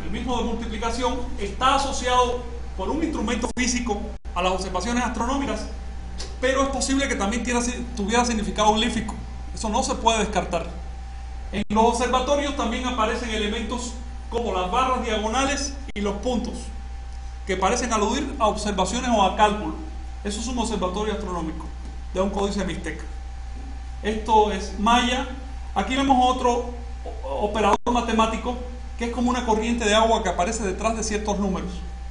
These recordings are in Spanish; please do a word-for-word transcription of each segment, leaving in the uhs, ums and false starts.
el mismo de multiplicación, está asociado por un instrumento físico a las observaciones astronómicas, pero es posible que también tuviera, tuviera significado glífico. Eso no se puede descartar. En los observatorios también aparecen elementos como las barras diagonales y los puntos, que parecen aludir a observaciones o a cálculo. Eso es un observatorio astronómico de un códice mixteca. Esto es maya. Aquí vemos otro operador matemático que es como una corriente de agua que aparece detrás de ciertos números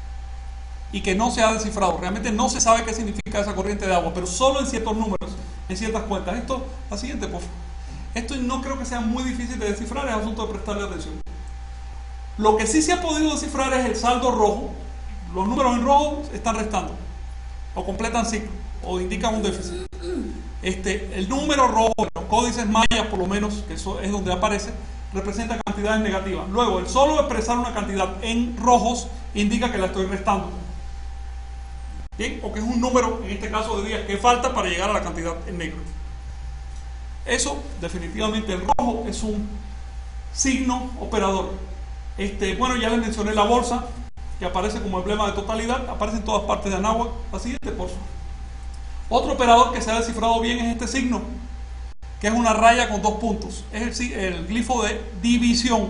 y que no se ha descifrado. Realmente no se sabe qué significa esa corriente de agua, pero solo en ciertos números, en ciertas cuentas. Esto, la siguiente, por favor. Esto no creo que sea muy difícil de descifrar, es asunto de prestarle atención. Lo que sí se ha podido descifrar es el saldo rojo. Los números en rojo están restando, o completan ciclo, o indican un déficit. Este, el número rojo, en los códices mayas por lo menos, que eso es donde aparece, representa cantidades negativas. Luego, el solo expresar una cantidad en rojos indica que la estoy restando. ¿Bien? O que es un número, en este caso de días, que falta para llegar a la cantidad en negro. Eso, definitivamente, el rojo es un signo operador. Este, bueno, ya les mencioné la bolsa, que aparece como emblema de totalidad, aparece en todas partes de Anáhuac. La siguiente, por favor. Otro operador que se ha descifrado bien es este signo, que es una raya con dos puntos. Es el, el glifo de división.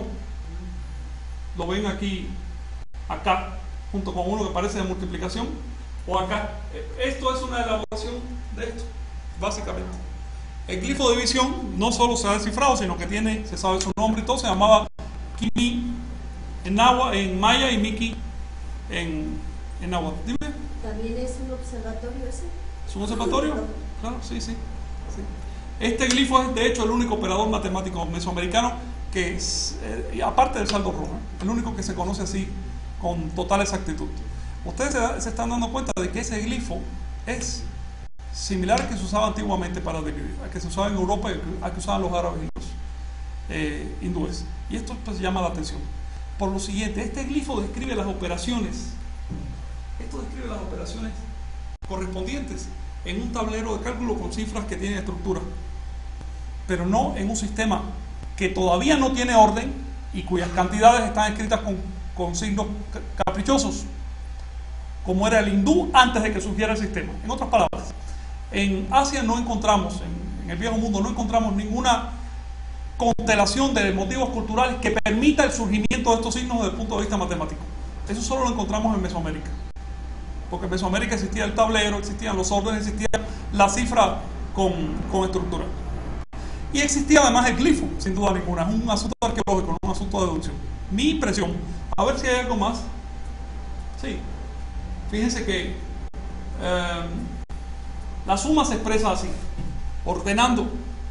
Lo ven aquí, acá, junto con uno que parece de multiplicación, o acá. Esto es una elaboración de esto, básicamente. El glifo de división no solo se ha descifrado, sino que tiene, se sabe su nombre y todo. Se llamaba Kimi en náhuatl, en maya, y Miki en, en náhuatl. Dime. ¿También es un observatorio ese? ¿Es un observatorio? Claro, sí, sí, sí. Este glifo es de hecho el único operador matemático mesoamericano que es, eh, aparte del saldo rojo, ¿eh? El único que se conoce así con total exactitud. Ustedes se, se están dando cuenta de que ese glifo es similar al que se usaba antiguamente para dividir, al que se usaba en Europa y al que usaban los árabes y los eh, hindúes. Y esto pues llama la atención. Por lo siguiente, este glifo describe las operaciones, esto describe las operaciones correspondientes en un tablero de cálculo con cifras que tienen estructura, pero no en un sistema que todavía no tiene orden y cuyas cantidades están escritas con, con signos caprichosos, como era el hindú antes de que surgiera el sistema. En otras palabras, en Asia no encontramos, en, en el viejo mundo no encontramos ninguna constelación de motivos culturales que permita el surgimiento de estos signos desde el punto de vista matemático. Eso solo lo encontramos en Mesoamérica, porque en Mesoamérica existía el tablero, existían los órdenes, existía la cifra con, con estructura. Y existía además el glifo, sin duda ninguna. Es un asunto arqueológico, no un asunto de deducción. Mi impresión, a ver si hay algo más. Sí, fíjense que eh, la suma se expresa así, ordenando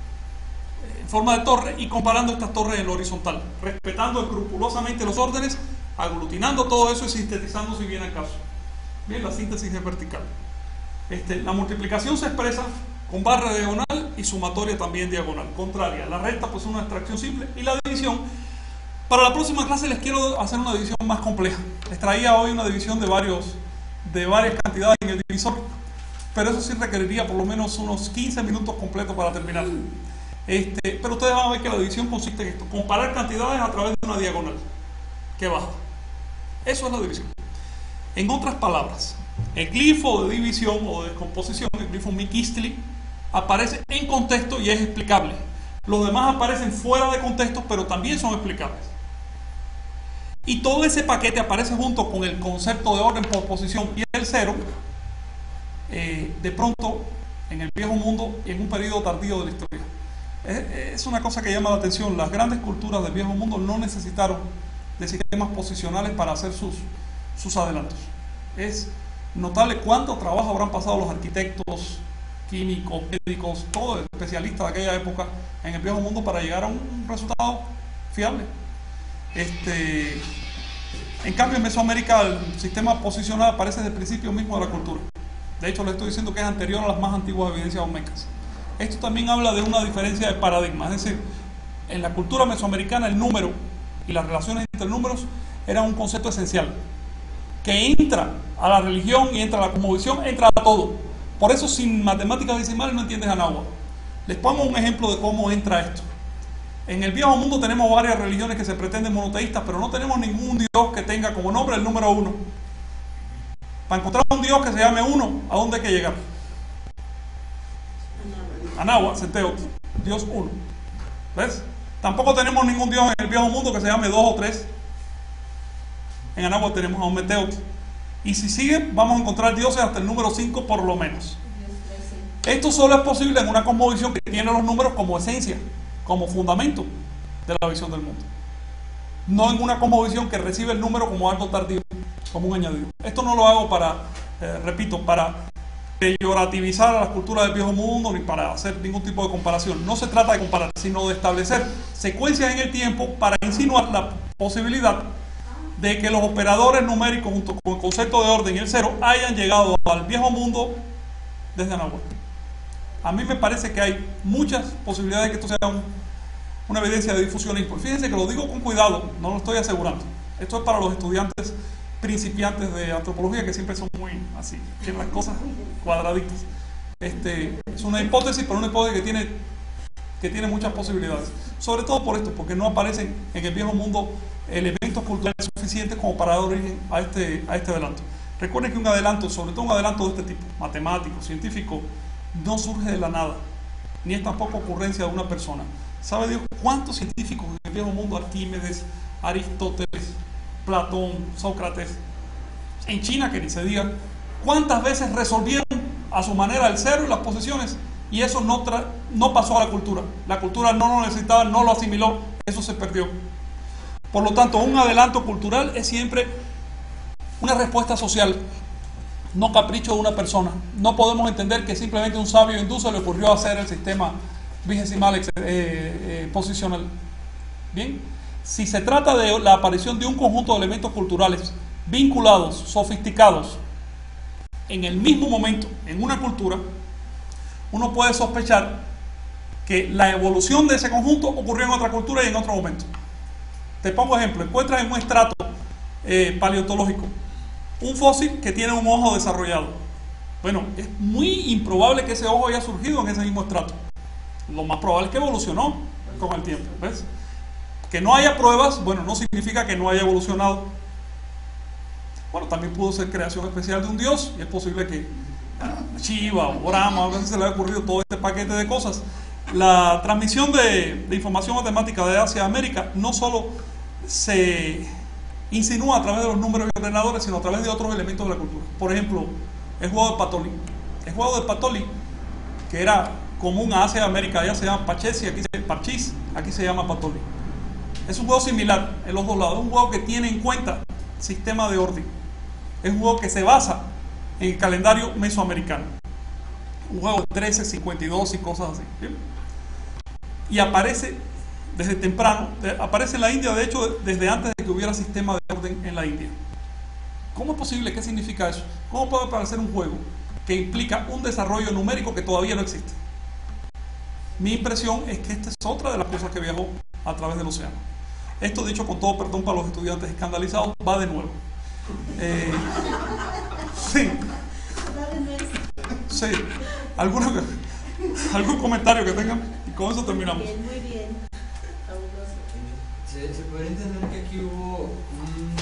en forma de torre y comparando estas torres en lo horizontal, respetando escrupulosamente los órdenes, aglutinando todo eso y sintetizando si viene al caso. Bien, la síntesis es vertical. Este, la multiplicación se expresa con barra diagonal y sumatoria también diagonal, contraria. La resta pues es una extracción simple, y la división, para la próxima clase les quiero hacer una división más compleja. Les traía hoy una división de, varios, de varias cantidades en el divisor, pero eso sí requeriría por lo menos unos quince minutos completos para terminar. Este, pero ustedes van a ver que la división consiste en esto: comparar cantidades a través de una diagonal que baja. Eso es la división. En otras palabras, el glifo de división o de descomposición, el glifo Miquistli, aparece en contexto y es explicable. Los demás aparecen fuera de contexto, pero también son explicables. Y todo ese paquete aparece junto con el concepto de orden por posición y el cero, eh, de pronto, en el viejo mundo y en un periodo tardío de la historia. Es, es una cosa que llama la atención. Las grandes culturas del viejo mundo no necesitaron de sistemas posicionales para hacer sus, sus adelantos. Es notable cuánto trabajo habrán pasado los arquitectos, químicos, médicos, todos los especialistas de aquella época en el viejo mundo para llegar a un resultado fiable. Este, en cambio, en Mesoamérica el sistema posicional aparece desde el principio mismo de la cultura. De hecho, les estoy diciendo que es anterior a las más antiguas evidencias olmecas. Esto también habla de una diferencia de paradigma. Es decir, en la cultura mesoamericana el número y las relaciones entre números eran un concepto esencial, que entra a la religión y entra a la cosmovisión, entra a todo. Por eso sin matemáticas decimales no entiendes a náhuatl. Les pongo un ejemplo de cómo entra esto. En el viejo mundo tenemos varias religiones que se pretenden monoteístas, pero no tenemos ningún Dios que tenga como nombre el número uno. Para encontrar un Dios que se llame uno, ¿a dónde hay que llegar? Anáhuac, Centeot, Dios uno. ¿Ves? Tampoco tenemos ningún Dios en el viejo mundo que se llame dos o tres. En Anáhuac tenemos a un Meteot. Y si sigue, vamos a encontrar dioses hasta el número cinco por lo menos. Esto solo es posible en una cosmovisión que tiene los números como esencia, como fundamento de la visión del mundo. No en una cosmovisión que recibe el número como algo tardío, como un añadido. Esto no lo hago para, eh, repito, para peyorativizar a las culturas del viejo mundo ni para hacer ningún tipo de comparación. No se trata de comparar, sino de establecer secuencias en el tiempo para insinuar la posibilidad de que los operadores numéricos junto con el concepto de orden y el cero hayan llegado al viejo mundo desde Anáhuac. A mí me parece que hay muchas posibilidades de que esto sea un, una evidencia de difusionismo. Fíjense que lo digo con cuidado, no lo estoy asegurando. Esto es para los estudiantes principiantes de antropología que siempre son muy así, quieren las cosas cuadraditas. Este, es una hipótesis, pero una hipótesis que tiene, que tiene muchas posibilidades. Sobre todo por esto, porque no aparecen en el viejo mundo elementos culturales suficientes como para dar origen a este, a este adelanto. Recuerden que un adelanto, sobre todo un adelanto de este tipo, matemático, científico, no surge de la nada, ni es tampoco ocurrencia de una persona. ¿Sabe Dios cuántos científicos en el viejo mundo, Arquímedes, Aristóteles, Platón, Sócrates, en China que ni se diga, cuántas veces resolvieron a su manera el cero y las posiciones, y eso no, tra no pasó a la cultura? La cultura no lo necesitaba, no lo asimiló, eso se perdió. Por lo tanto, un adelanto cultural es siempre una respuesta social, no capricho de una persona. No podemos entender que simplemente un sabio hindú se le ocurrió hacer el sistema vigesimal eh, eh, posicional. Bien, si se trata de la aparición de un conjunto de elementos culturales vinculados, sofisticados, en el mismo momento, en una cultura, uno puede sospechar que la evolución de ese conjunto ocurrió en otra cultura y en otro momento. Te pongo ejemplo, encuentras en un estrato eh, paleontológico un fósil que tiene un ojo desarrollado. Bueno, es muy improbable que ese ojo haya surgido en ese mismo estrato. Lo más probable es que evolucionó con el tiempo, ¿ves? Que no haya pruebas, bueno, no significa que no haya evolucionado. Bueno, también pudo ser creación especial de un dios, y es posible que Shiva o Brahma, a veces se le haya ocurrido todo este paquete de cosas. La transmisión de, de información matemática de Asia a América no solo se insinúa a través de los números y ordenadores, sino a través de otros elementos de la cultura. Por ejemplo, el juego de Patoli. El juego de Patoli, que era común a Asia y América, allá se llama Pachés y aquí se, Parchís, aquí se llama Patoli. Es un juego similar en los dos lados, es un juego que tiene en cuenta sistema de orden. Es un juego que se basa en el calendario mesoamericano. Un juego de trece, cincuenta y dos y cosas así. ¿Bien? Y aparece desde temprano, aparece en la India, de hecho, desde antes de que hubiera sistema de orden en la India. ¿Cómo es posible? ¿Qué significa eso? ¿Cómo puede aparecer un juego que implica un desarrollo numérico que todavía no existe? Mi impresión es que esta es otra de las cosas que viajó a través del océano. Esto, dicho con todo perdón para los estudiantes escandalizados, va de nuevo. Eh, sí. Sí. ¿Alguno, ¿Algún comentario que tengan? Y con eso terminamos. Muy bien, muy bien. Se, se podría entender que aquí hubo un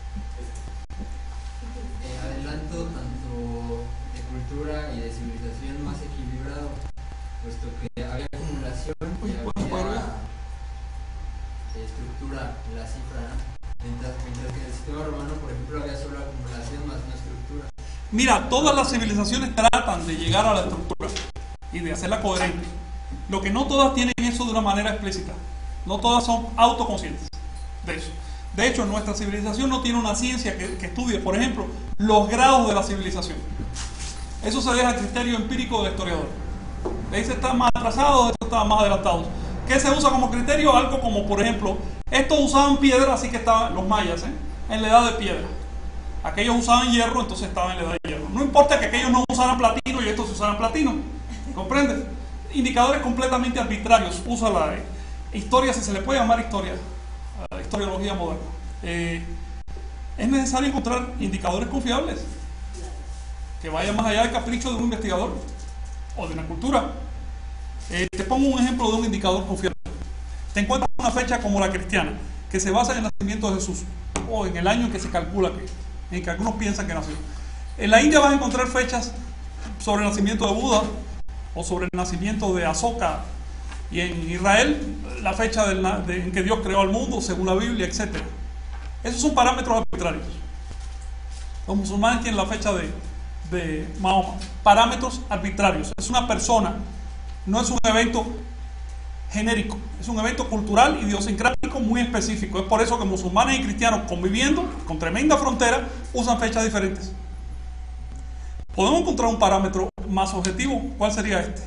eh, adelanto tanto de cultura y de civilización más equilibrado, puesto que había acumulación y había estructura en la cifra, mientras, mientras que en el sistema romano, por ejemplo, había solo acumulación más no estructura. Mira, todas las civilizaciones tratan de llegar a la estructura y de hacerla coherente. Lo que no todas tienen eso de una manera explícita. No todas son autoconscientes de eso. De hecho, nuestra civilización no tiene una ciencia que, que estudie, por ejemplo, los grados de la civilización. Eso se deja al criterio empírico del historiador. Ese está más atrasado, estos estaban más adelantados. ¿Qué se usa como criterio? Algo como, por ejemplo, estos usaban piedra, así que estaban los mayas, ¿eh? en la edad de piedra. Aquellos usaban hierro, entonces estaban en la edad de hierro. No importa que aquellos no usaran platino y estos usaran platino. ¿Comprendes? Indicadores completamente arbitrarios. Usa la eh, historia, si se le puede llamar historia, la historiología moderna. Eh, es necesario encontrar indicadores confiables que vayan más allá del capricho de un investigador o de una cultura. Eh, te pongo un ejemplo de un indicador confiable. te encuentras una fecha como la cristiana, que se basa en el nacimiento de Jesús, o en el año en que se calcula que, en que algunos piensan que nació. En la India vas a encontrar fechas sobre el nacimiento de Buda, o sobre el nacimiento de Asoka, y en Israel la fecha del, de, en que Dios creó al mundo, según la Biblia, etcétera. Esos son parámetros arbitrarios. Los musulmanes tienen la fecha de, de Mahoma. Parámetros arbitrarios. Es una persona, no es un evento genérico, es un evento cultural, idiosincrático muy específico. Es por eso que musulmanes y cristianos, conviviendo con tremenda frontera, usan fechas diferentes. Podemos encontrar un parámetro más objetivo. ¿Cuál sería este?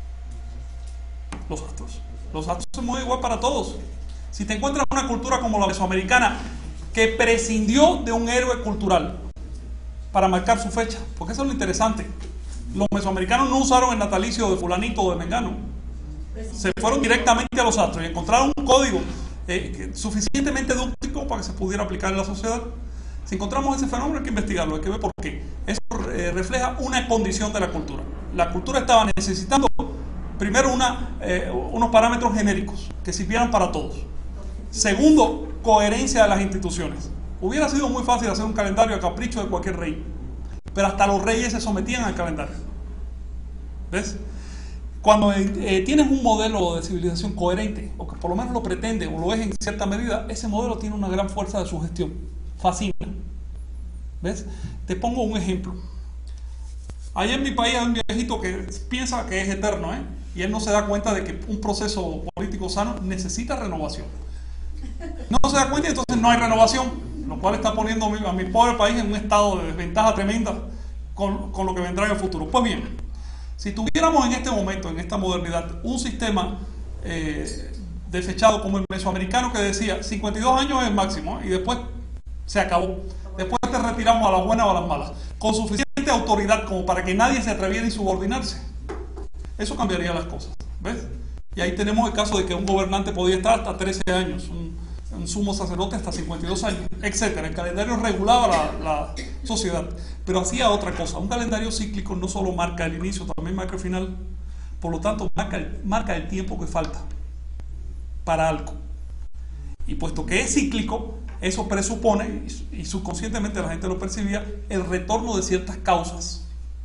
Los astros. Los astros se mueven igual para todos. Si te encuentras una cultura como la mesoamericana, que prescindió de un héroe cultural para marcar su fecha, porque eso es lo interesante. Los mesoamericanos no usaron el natalicio de fulanito o de mengano, se fueron directamente a los astros y encontraron un código eh, suficientemente dúctico para que se pudiera aplicar en la sociedad. Si encontramos ese fenómeno hay que investigarlo, hay que ver por qué. Eso eh, refleja una condición de la cultura. La cultura estaba necesitando primero una, eh, unos parámetros genéricos que sirvieran para todos. Segundo, coherencia de las instituciones. Hubiera sido muy fácil hacer un calendario a capricho de cualquier rey, pero hasta los reyes se sometían al calendario. ¿Ves? Cuando eh, tienes un modelo de civilización coherente, o que por lo menos lo pretende o lo es en cierta medida, ese modelo tiene una gran fuerza de sugestión. Fascina. ¿Ves? Te pongo un ejemplo. Allá en mi país hay un viejito que piensa que es eterno, ¿eh? Y él no se da cuenta de que un proceso político sano necesita renovación. No se da cuenta y entonces no hay renovación, lo cual está poniendo a mi, a mi pobre país en un estado de desventaja tremenda con, con lo que vendrá en el futuro. Pues bien, si tuviéramos en este momento, en esta modernidad, un sistema eh, desechado como el mesoamericano que decía cincuenta y dos años es el máximo, ¿eh? Y después se acabó. Después te retiramos a las buenas o a las malas, con suficiente autoridad como para que nadie se atreviera a insubordinarse. Eso cambiaría las cosas, ¿ves? Y ahí tenemos el caso de que un gobernante podía estar hasta trece años, un, un sumo sacerdote hasta cincuenta y dos años, etcétera. El calendario regulaba la, la sociedad, pero hacía otra cosa. Un calendario cíclico no solo marca el inicio, también marca el final. Por lo tanto, marca el, marca el tiempo que falta para algo. Y puesto que es cíclico, eso presupone, y subconscientemente la gente lo percibía, el retorno de ciertas causas.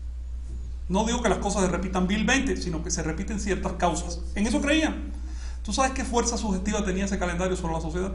No digo que las cosas se repitan vilmente, sino que se repiten ciertas causas. En eso creían. ¿Tú sabes qué fuerza sugestiva tenía ese calendario sobre la sociedad?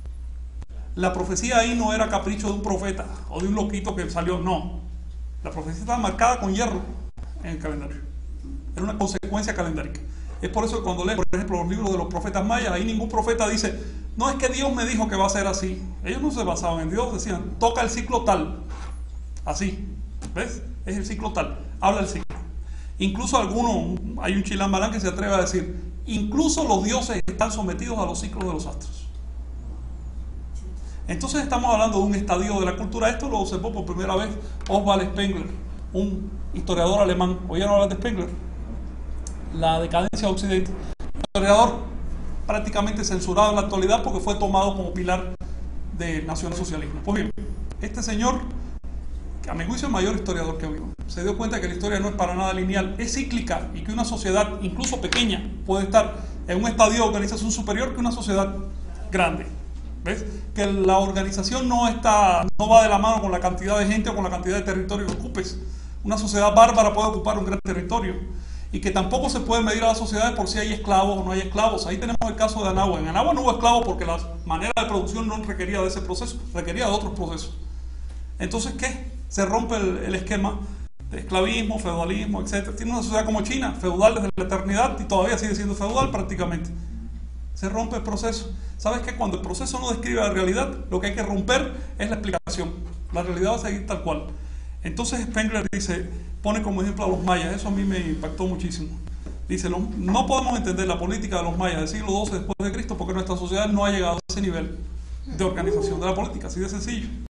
La profecía ahí no era capricho de un profeta o de un loquito que salió, no. La profecía estaba marcada con hierro en el calendario. Era una consecuencia calendárica. Es por eso que cuando lees, por ejemplo, los libros de los profetas mayas, ahí ningún profeta dice, no, es que Dios me dijo que va a ser así. Ellos no se basaban en Dios, decían, toca el ciclo tal. Así. ¿Ves? Es el ciclo tal. Habla el ciclo. Incluso algunos, hay un chilambalán que se atreve a decir, incluso los dioses están sometidos a los ciclos de los astros. Entonces estamos hablando de un estadio de la cultura. Esto lo observó por primera vez Oswald Spengler, un historiador alemán. ¿Oyeron hablar de Spengler? La decadencia de Occidente. Un historiador prácticamente censurado en la actualidad porque fue tomado como pilar del nacionalsocialismo. Pues bien, este señor, que a mi juicio es el mayor historiador que ha habido, se dio cuenta que la historia no es para nada lineal, es cíclica, y que una sociedad, incluso pequeña, puede estar en un estadio de organización superior que una sociedad grande. ¿Ves? Que la organización no está, no va de la mano con la cantidad de gente o con la cantidad de territorio que ocupes. Una sociedad bárbara puede ocupar un gran territorio, y que tampoco se puede medir a las sociedades por si hay esclavos o no hay esclavos. Ahí tenemos el caso de Anáhuac. En Anáhuac no hubo esclavos porque la manera de producción no requería de ese proceso, requería de otros procesos. Entonces, ¿qué? Se rompe el, el esquema de esclavismo, feudalismo, etcétera. Tiene una sociedad como China, feudal desde la eternidad, y todavía sigue siendo feudal prácticamente. Se rompe el proceso. ¿Sabes qué? Cuando el proceso no describe la realidad, lo que hay que romper es la explicación. La realidad va a seguir tal cual. Entonces Spengler dice, pone como ejemplo a los mayas. Eso a mí me impactó muchísimo. Dice, no podemos entender la política de los mayas del siglo doce después de Cristo porque nuestra sociedad no ha llegado a ese nivel de organización de la política, así de sencillo.